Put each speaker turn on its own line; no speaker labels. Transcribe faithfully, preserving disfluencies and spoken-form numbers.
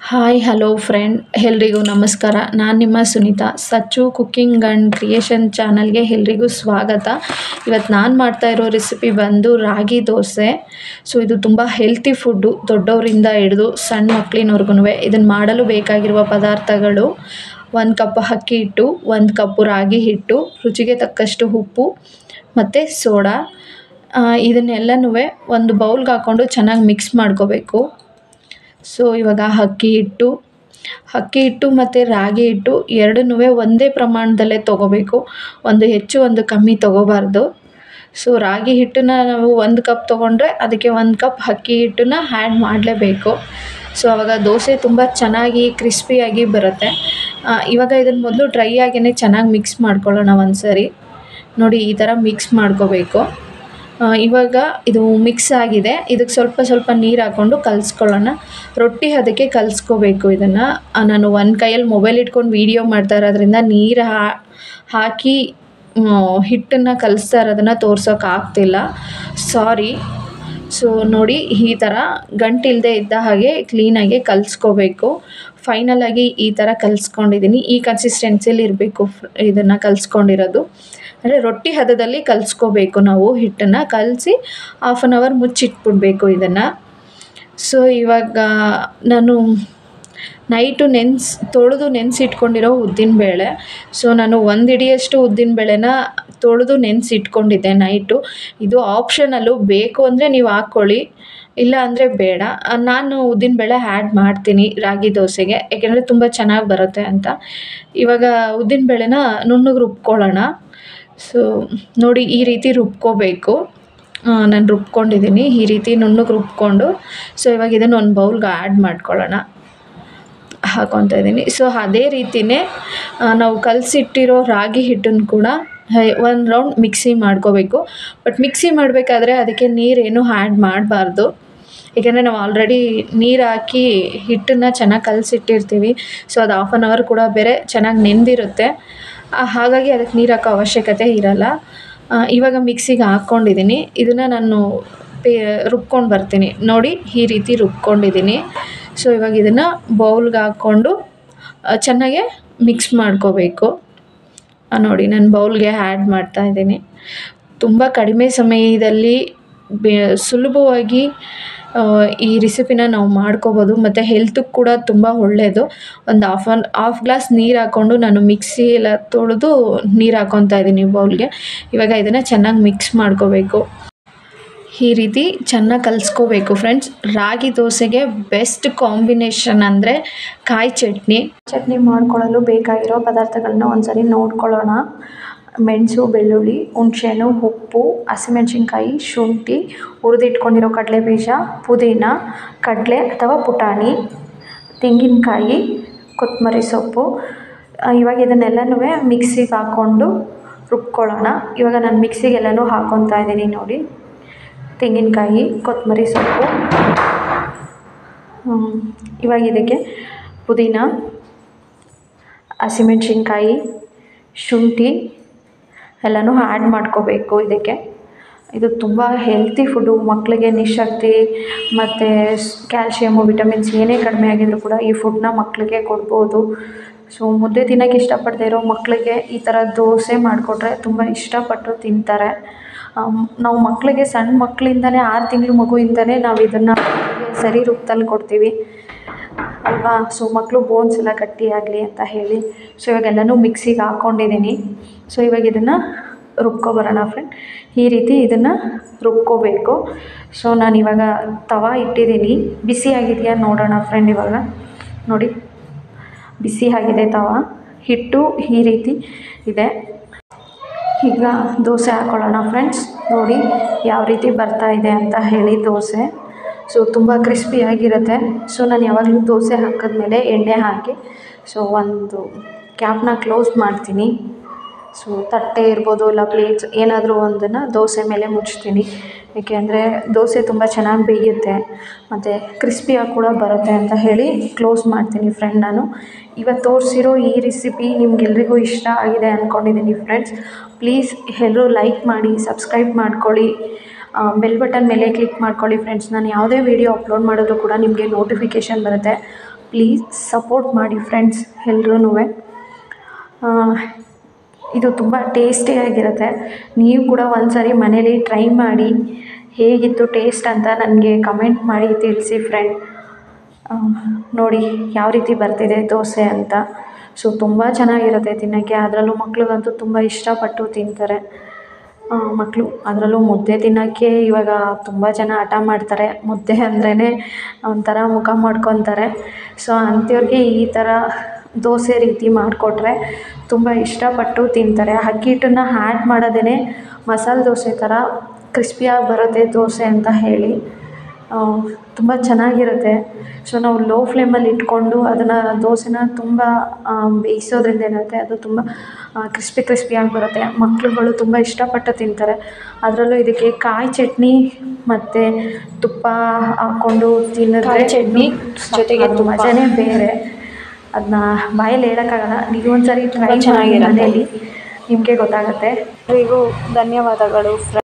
Hi hello friend ಎಲ್ರಿಗೂ ನಮಸ್ಕಾರ. ನಾನು ನಿಮ್ಮ Sunita. Sachchu cooking and creation ಚಾನಲ್ಗೆ ಎಲ್ರಿಗೂ ಸ್ವಾಗತ. ಇವತ್ತು ನಾನು ಮಾಡ್ತಾ ಇರೋ ರೆಸಿಪಿ ಬಂದು ರಾಗಿ ದೋಸೆ. ಸೊ ಇದು ತುಂಬ ಹೆಲ್ತಿ ಫುಡ್ಡು, ದೊಡ್ಡವರಿಂದ ಹಿಡಿದು ಸಣ್ಣ ಮಕ್ಕಳಿನವ್ರಿಗೂ. ಇದನ್ನು ಮಾಡಲು ಬೇಕಾಗಿರುವ ಪದಾರ್ಥಗಳು: ಒಂದು ಕಪ್ ಅಕ್ಕಿ ಹಿಟ್ಟು, ಒಂದು ಕಪ್ಪು ರಾಗಿ ಹಿಟ್ಟು, ರುಚಿಗೆ ತಕ್ಕಷ್ಟು ಉಪ್ಪು ಮತ್ತು ಸೋಡಾ. ಇದನ್ನೆಲ್ಲನೂ ಒಂದು ಬೌಲ್ಗೆ ಹಾಕ್ಕೊಂಡು ಚೆನ್ನಾಗಿ ಮಿಕ್ಸ್ ಮಾಡ್ಕೋಬೇಕು. ಸೊ ಇವಾಗ ಅಕ್ಕಿ ಹಿಟ್ಟು ಅಕ್ಕಿ ಹಿಟ್ಟು ಮತ್ತು ರಾಗಿ ಹಿಟ್ಟು ಎರಡನ್ನೂ ಒಂದೇ ಪ್ರಮಾಣದಲ್ಲೇ ತೊಗೋಬೇಕು. ಒಂದು ಹೆಚ್ಚು ಒಂದು ಕಮ್ಮಿ ತೊಗೋಬಾರ್ದು. ಸೊ ರಾಗಿ ಹಿಟ್ಟನ್ನ ನಾವು ಒಂದು ಕಪ್ ತೊಗೊಂಡ್ರೆ ಅದಕ್ಕೆ ಒಂದು ಕಪ್ ಅಕ್ಕಿ ಹಿಟ್ಟನ್ನ ಆ್ಯಡ್ ಮಾಡಲೇಬೇಕು. ಸೊ ಆವಾಗ ದೋಸೆ ತುಂಬ ಚೆನ್ನಾಗಿ ಕ್ರಿಸ್ಪಿಯಾಗಿ ಬರುತ್ತೆ. ಇವಾಗ ಇದನ್ನು ಮೊದಲು ಡ್ರೈ ಆಗಿಯೇ ಚೆನ್ನಾಗಿ ಮಿಕ್ಸ್ ಮಾಡ್ಕೊಳ್ಳೋಣ. ಒಂದು ಸರಿ ನೋಡಿ, ಈ ಥರ ಮಿಕ್ಸ್ ಮಾಡ್ಕೋಬೇಕು. ಇವಾಗ ಇದು ಮಿಕ್ಸ್ ಆಗಿದೆ. ಇದಕ್ಕೆ ಸ್ವಲ್ಪ ಸ್ವಲ್ಪ ನೀರು ಹಾಕ್ಕೊಂಡು ಕಲಿಸ್ಕೊಳ್ಳೋಣ. ರೊಟ್ಟಿ ಅದಕ್ಕೆ ಕಲಿಸ್ಕೋಬೇಕು. ಇದನ್ನು ನಾನು ಒಂದು ಕೈಯಲ್ಲಿ ಮೊಬೈಲ್ ಇಟ್ಕೊಂಡು ವೀಡಿಯೋ ಮಾಡ್ತಾ ಇರೋದ್ರಿಂದ ನೀರು ಹಾಕಿ ಹಿಟ್ಟನ್ನು ಕಲಿಸ್ತಾ ಇರೋದನ್ನು ತೋರ್ಸೋಕ್ಕಾಗ್ತಿಲ್ಲ, ಸಾರಿ. ಸೊ ನೋಡಿ, ಈ ಥರ ಗಂಟಿಲ್ಲದೆ ಇದ್ದ ಹಾಗೆ ಕ್ಲೀನಾಗಿ ಕಲಿಸ್ಕೋಬೇಕು. ಫೈನಲಾಗಿ ಈ ಥರ ಕಲಿಸ್ಕೊಂಡಿದ್ದೀನಿ. ಈ ಕನ್ಸಿಸ್ಟೆನ್ಸಿಯಲ್ಲಿ ಇರಬೇಕು ಇದನ್ನು ಕಲಿಸ್ಕೊಂಡಿರೋದು. ಅಂದರೆ ರೊಟ್ಟಿ ಹದದಲ್ಲಿ ಕಲಿಸ್ಕೋಬೇಕು. ನಾವು ಹಿಟ್ಟನ್ನು ಕಲಸಿ ಹಾಫ್ ಆನ್ ಅವರ್ ಮುಚ್ಚಿಟ್ಬಿಡ್ಬೇಕು ಇದನ್ನು. ಸೊ ಇವಾಗ ನಾನು ನೈಟು ನೆನೆಸಿ ತೊಳೆದು ನೆನೆಸಿಟ್ಕೊಂಡಿರೋ ಉದ್ದಿನಬೇಳೆ. ಸೊ ನಾನು ಒಂದು ಹಿಡಿಯಷ್ಟು ಉದ್ದಿನಬೇಳೆನ ತೊಳೆದು ನೆನೆಸಿಟ್ಕೊಂಡಿದ್ದೆ ನೈಟು. ಇದು ಆಪ್ಷನಲ್ಲು, ಬೇಕು ಅಂದರೆ ನೀವು ಹಾಕ್ಕೊಳ್ಳಿ, ಇಲ್ಲ ಅಂದರೆ ಬೇಡ. ನಾನು ಉದ್ದಿನಬೇಳೆ ಆ್ಯಡ್ ಮಾಡ್ತೀನಿ ರಾಗಿ ದೋಸೆಗೆ, ಏಕೆಂದರೆ ತುಂಬ ಚೆನ್ನಾಗಿ ಬರುತ್ತೆ ಅಂತ. ಇವಾಗ ಉದ್ದಿನಬೇಳೆನ ನುಣ್ಣಗೆ ರುಬ್ಕೊಳ್ಳೋಣ. ಸೊ ನೋಡಿ, ಈ ರೀತಿ ರುಬ್ಕೋಬೇಕು. ನಾನು ರುಬ್ಕೊಂಡಿದ್ದೀನಿ ಈ ರೀತಿ ನುಣ್ಣಗೆ ರುಬ್ಕೊಂಡು. ಸೊ ಇವಾಗ ಇದನ್ನು ಒಂದು ಬೌಲ್ಗೆ ಆ್ಯಡ್ ಮಾಡ್ಕೊಳ್ಳೋಣ. ಹಾಕ್ಕೊತಾ ಇದ್ದೀನಿ. ಸೊ ಅದೇ ರೀತಿಯೇ ನಾವು ಕಲಸಿಟ್ಟಿರೋ ರಾಗಿ ಹಿಟ್ಟನ್ನು ಕೂಡ ಒಂದು ರೌಂಡ್ ಮಿಕ್ಸಿ ಮಾಡ್ಕೋಬೇಕು. ಬಟ್ ಮಿಕ್ಸಿ ಮಾಡಬೇಕಾದ್ರೆ ಅದಕ್ಕೆ ನೀರೇನು ಆ್ಯಡ್ ಮಾಡಬಾರ್ದು, ಏಕೆಂದರೆ ನಾವು ಆಲ್ರೆಡಿ ನೀರು ಹಾಕಿ ಹಿಟ್ಟನ್ನು ಚೆನ್ನಾಗಿ ಕಲಸಿಟ್ಟಿರ್ತೀವಿ. ಸೊ ಅದು ಹಾಫ್ ಆನ್ ಅವರ್ ಕೂಡ ಬೇರೆ ಚೆನ್ನಾಗಿ ನೆಂದಿರುತ್ತೆ. ಹಾಗಾಗಿ ಅದಕ್ಕೆ ನೀರು ಹಾಕೋ ಅವಶ್ಯಕತೆ ಇರಲ್ಲ. ಇವಾಗ ಮಿಕ್ಸಿಗೆ ಹಾಕ್ಕೊಂಡಿದ್ದೀನಿ. ಇದನ್ನು ನಾನು ಪೇ ರುಬ್ಕೊಂಡು ಬರ್ತೀನಿ. ನೋಡಿ, ಈ ರೀತಿ ರುಬ್ಕೊಂಡಿದ್ದೀನಿ. ಸೊ ಇವಾಗ ಇದನ್ನು ಬೌಲ್ಗೆ ಹಾಕ್ಕೊಂಡು ಚೆನ್ನಾಗೆ ಮಿಕ್ಸ್ ಮಾಡ್ಕೋಬೇಕು. ನೋಡಿ, ನಾನು ಬೌಲ್ಗೆ ಆ್ಯಡ್ ಮಾಡ್ತಾಯಿದ್ದೀನಿ. ತುಂಬ ಕಡಿಮೆ ಸಮಯದಲ್ಲಿ ಬೇ ಸುಲಭವಾಗಿ ಈ ರೆಸಿಪಿನ ನಾವು ಮಾಡ್ಕೋಬೋದು ಮತ್ತು ಹೆಲ್ತಿಗೆ ಕೂಡ ತುಂಬ ಒಳ್ಳೆಯದು. ಒಂದು ಹಾಫ್ ಆನ್ ಹಾಫ್ ಗ್ಲಾಸ್ ನೀರು ಹಾಕ್ಕೊಂಡು ನಾನು ಮಿಕ್ಸಿ ಎಲ್ಲ ತೊಳೆದು ನೀರು ಹಾಕ್ಕೊತಾ ಇದ್ದೀನಿ ಬೌಲ್ಗೆ. ಇವಾಗ ಇದನ್ನು ಚೆನ್ನಾಗಿ ಮಿಕ್ಸ್ ಮಾಡ್ಕೋಬೇಕು. ಈ ರೀತಿ ಚೆನ್ನಾಗಿ ಕಲಿಸ್ಕೋಬೇಕು ಫ್ರೆಂಡ್ಸ್. ರಾಗಿ ದೋಸೆಗೆ ಬೆಸ್ಟ್ ಕಾಂಬಿನೇಷನ್ ಅಂದರೆ ಕಾಯಿ ಚಟ್ನಿ. ಚಟ್ನಿ ಮಾಡ್ಕೊಳ್ಳಲು ಬೇಕಾಗಿರೋ ಪದಾರ್ಥಗಳನ್ನ ಒಂದು ಸರಿ ನೋಡ್ಕೊಳ್ಳೋಣ. ಮೆಣಸು, ಬೆಳ್ಳುಳ್ಳಿ, ಹುಣಸೆಹಣ್ಣು, ಉಪ್ಪು, ಹಸಿಮೆಣ್ಸಿನ್ಕಾಯಿ, ಶುಂಠಿ, ಹುರಿದಿಟ್ಕೊಂಡಿರೋ ಕಡಲೆಬೀಜ, ಪುದೀನ, ಕಡಲೆ ಅಥವಾ ಪುಟಾಣಿ, ತೆಂಗಿನಕಾಯಿ, ಕೊತ್ತಂಬರಿ ಸೊಪ್ಪು. ಇವಾಗ ಇದನ್ನೆಲ್ಲನೂ ಮಿಕ್ಸಿಗೆ ಹಾಕ್ಕೊಂಡು ರುಬ್ಕೊಳ್ಳೋಣ. ಇವಾಗ ನಾನು ಮಿಕ್ಸಿಗೆಲ್ಲನೂ ಹಾಕ್ಕೊತಾ ಇದ್ದೀನಿ. ನೋಡಿ, ತೆಂಗಿನಕಾಯಿ, ಕೊತ್ತಂಬರಿ ಸೊಪ್ಪು. ಇವಾಗ ಇದಕ್ಕೆ ಪುದೀನ, ಹಸಿಮೆಣ್ಸಿನ್ಕಾಯಿ, ಶುಂಠಿ ಎಲ್ಲನೂ ಆ್ಯಡ್ ಮಾಡ್ಕೋಬೇಕು ಇದಕ್ಕೆ. ಇದು ತುಂಬ ಹೆಲ್ತಿ ಫುಡ್ಡು. ಮಕ್ಕಳಿಗೆ ನಿಶಕ್ತಿ ಮತ್ತು ಕ್ಯಾಲ್ಶಿಯಮು, ವಿಟಮಿನ್ಸ್ ಏನೇ ಕಡಿಮೆ ಆಗಿದ್ರೂ ಕೂಡ ಈ ಫುಡ್ನ ಮಕ್ಕಳಿಗೆ ಕೊಡ್ಬೋದು. ಸೊ ಮುದ್ದೆ ತಿನ್ನೋಕ್ಕೆ ಇಷ್ಟಪಡದೇ ಇರೋ ಮಕ್ಕಳಿಗೆ ಈ ಥರ ದೋಸೆ ಮಾಡಿಕೊಟ್ರೆ ತುಂಬ ಇಷ್ಟಪಟ್ಟು ತಿಂತಾರೆ. ನಾವು ಮಕ್ಕಳಿಗೆ ಸಣ್ಣ ಮಕ್ಕಳಿಂದನೇ, ಆರು ತಿಂಗಳು ಮಗುವಿಂದನೇ ನಾವು ಇದನ್ನು ಸರಿ ರೂಪದಲ್ಲಿ ಕೊಡ್ತೀವಿ ಅಲ್ವಾ. ಸೊ ಮಕ್ಕಳು ಬೋನ್ಸ್ ಎಲ್ಲ ಗಟ್ಟಿಯಾಗಲಿ ಅಂತ ಹೇಳಿ. ಸೊ ಇವಾಗೆಲ್ಲನೂ ಮಿಕ್ಸಿಗೆ ಹಾಕ್ಕೊಂಡಿದ್ದೀನಿ. ಸೊ ಇವಾಗ ಇದನ್ನು ರುಬ್ಕೊಬರೋಣ ಫ್ರೆಂಡ್. ಈ ರೀತಿ ಇದನ್ನು ರುಬ್ಕೋಬೇಕು. ಸೊ ನಾನು ಇವಾಗ ತವಾ ಇಟ್ಟಿದ್ದೀನಿ. ಬಿಸಿ ಆಗಿದೆಯಾ ನೋಡೋಣ ಫ್ರೆಂಡ್. ಇವಾಗ ನೋಡಿ, ಬಿಸಿ ಆಗಿದೆ ತವಾ. ಹಿಟ್ಟು ಈ ರೀತಿ ಇದೆ. ಈಗ ದೋಸೆ ಹಾಕ್ಕೊಳ್ಳೋಣ ಫ್ರೆಂಡ್ಸ್. ನೋಡಿ ಯಾವ ರೀತಿ ಬರ್ತಾ ಇದೆ ಅಂತ ಹೇಳಿ ದೋಸೆ. ಸೊ ತುಂಬ ಕ್ರಿಸ್ಪಿಯಾಗಿರುತ್ತೆ. ಸೊ ನಾನು ಯಾವಾಗಲೂ ದೋಸೆ ಹಾಕಿದ್ಮೇಲೆ ಎಣ್ಣೆ ಹಾಕಿ ಸೊ ಒಂದು ಕ್ಯಾಪ್ನ ಕ್ಲೋಸ್ ಮಾಡ್ತೀನಿ. ಸೊ ತಟ್ಟೆ ಇರ್ಬೋದು, ಇಲ್ಲ ಪ್ಲೇಟ್ಸ್ ಏನಾದರೂ ಒಂದನ್ನು ದೋಸೆ ಮೇಲೆ ಮುಚ್ತೀನಿ. ಏಕೆಂದರೆ ದೋಸೆ ತುಂಬ ಚೆನ್ನಾಗಿ ಬೇಯುತ್ತೆ ಮತ್ತು ಕ್ರಿಸ್ಪಿಯಾಗಿ ಕೂಡ ಬರುತ್ತೆ ಅಂತ ಹೇಳಿ ಕ್ಲೋಸ್ ಮಾಡ್ತೀನಿ ಫ್ರೆಂಡ್. ನಾನು ಇವತ್ತು ತೋರಿಸಿರೋ ಈ ರೆಸಿಪಿ ನಿಮಗೆಲ್ರಿಗೂ ಇಷ್ಟ ಆಗಿದೆ ಅಂದ್ಕೊಂಡಿದ್ದೀನಿ ಫ್ರೆಂಡ್ಸ್. ಪ್ಲೀಸ್ ಎಲ್ಲರೂ ಲೈಕ್ ಮಾಡಿ, ಸಬ್ಸ್ಕ್ರೈಬ್ ಮಾಡ್ಕೊಳ್ಳಿ. ಬೆಲ್ ಬಟನ್ ಮೇಲೆ ಕ್ಲಿಕ್ ಮಾಡ್ಕೊಳ್ಳಿ ಫ್ರೆಂಡ್ಸ್. ನಾನು ಯಾವುದೇ ವೀಡಿಯೋ ಅಪ್ಲೋಡ್ ಮಾಡಿದ್ರು ಕೂಡ ನಿಮಗೆ ನೋಟಿಫಿಕೇಷನ್ ಬರುತ್ತೆ. ಪ್ಲೀಸ್ ಸಪೋರ್ಟ್ ಮಾಡಿ ಫ್ರೆಂಡ್ಸ್ ಎಲ್ರೂ. ಇದು ತುಂಬ ಟೇಸ್ಟಿಯಾಗಿರುತ್ತೆ. ನೀವು ಕೂಡ ಒಂದು ಸಾರಿ ಮನೇಲಿ ಟ್ರೈ ಮಾಡಿ ಹೇಗಿತ್ತು ಟೇಸ್ಟ್ ಅಂತ ನನಗೆ ಕಮೆಂಟ್ ಮಾಡಿ ತಿಳಿಸಿ ಫ್ರೆಂಡ್. ನೋಡಿ ಯಾವ ರೀತಿ ಬರ್ತಿದೆ ದೋಸೆ ಅಂತ. ಸೊ ತುಂಬ ಚೆನ್ನಾಗಿರುತ್ತೆ ತಿನ್ನೋಕ್ಕೆ. ಅದರಲ್ಲೂ ಮಕ್ಳಿಗಂತೂ ತುಂಬ ಇಷ್ಟಪಟ್ಟು ತಿಂತಾರೆ ಮಕ್ಕಳು. ಅದರಲ್ಲೂ ಮುದ್ದೆ ತಿನ್ನೋಕ್ಕೆ ಇವಾಗ ತುಂಬ ಜನ ಹಠ ಮಾಡ್ತಾರೆ. ಮುದ್ದೆ ಅಂದ್ರೇ ಒಂಥರ ಮುಖ ಮಾಡ್ಕೊತಾರೆ. ಸೊ ಅಂಥವ್ರಿಗೆ ಈ ಥರ ದೋಸೆ ರೀತಿ ಮಾಡಿಕೊಟ್ರೆ ತುಂಬ ಇಷ್ಟಪಟ್ಟು ತಿಂತಾರೆ. ಅಕ್ಕಿ ಹಿಟ್ಟನ್ನು ಆ್ಯಡ್ ಮಾಡೋದೇ ಮಸಾಲೆ ದೋಸೆ ಥರ ಕ್ರಿಸ್ಪಿಯಾಗಿ ಬರುತ್ತೆ ದೋಸೆ ಅಂತ ಹೇಳಿ ತುಂಬ ಚೆನ್ನಾಗಿರುತ್ತೆ. ಸೊ ನಾವು ಲೋ ಫ್ಲೇಮಲ್ಲಿ ಇಟ್ಕೊಂಡು ಅದನ್ನು ದೋಸೆನ ತುಂಬ ಬೇಯಿಸೋದ್ರಿಂದ ಏನಾಗುತ್ತೆ ಅದು ತುಂಬ ಕ್ರಿಸ್ಪಿ ಕ್ರಿಸ್ಪಿಯಾಗಿ ಬರುತ್ತೆ. ಮಕ್ಳುಗಳು ತುಂಬ ಇಷ್ಟಪಟ್ಟು ತಿಂತಾರೆ. ಅದರಲ್ಲೂ ಇದಕ್ಕೆ ಕಾಯಿ ಚಟ್ನಿ ಮತ್ತು ತುಪ್ಪ ಹಾಕ್ಕೊಂಡು ತಿನ್ನೋದ್ರೆ ಚಟ್ನಿ ಜೊತೆಗೆ ಮಜಾನೇ ಬೇರೆ. ಅದನ್ನ ಬಾಯಲ್ಲಿ ಹೇಳೋಕ್ಕಾಗಲ್ಲ. ನೀವು ಒಂದು ಸಾರಿ ಟ್ರೈ ಮಾಡಿ ಮನೆಯಲ್ಲಿ, ನಿಮಗೆ ಗೊತ್ತಾಗುತ್ತೆ. ಎಲ್ರಿಗೂ ಧನ್ಯವಾದಗಳು ಫ್ರೆಂಡ್ಸ್.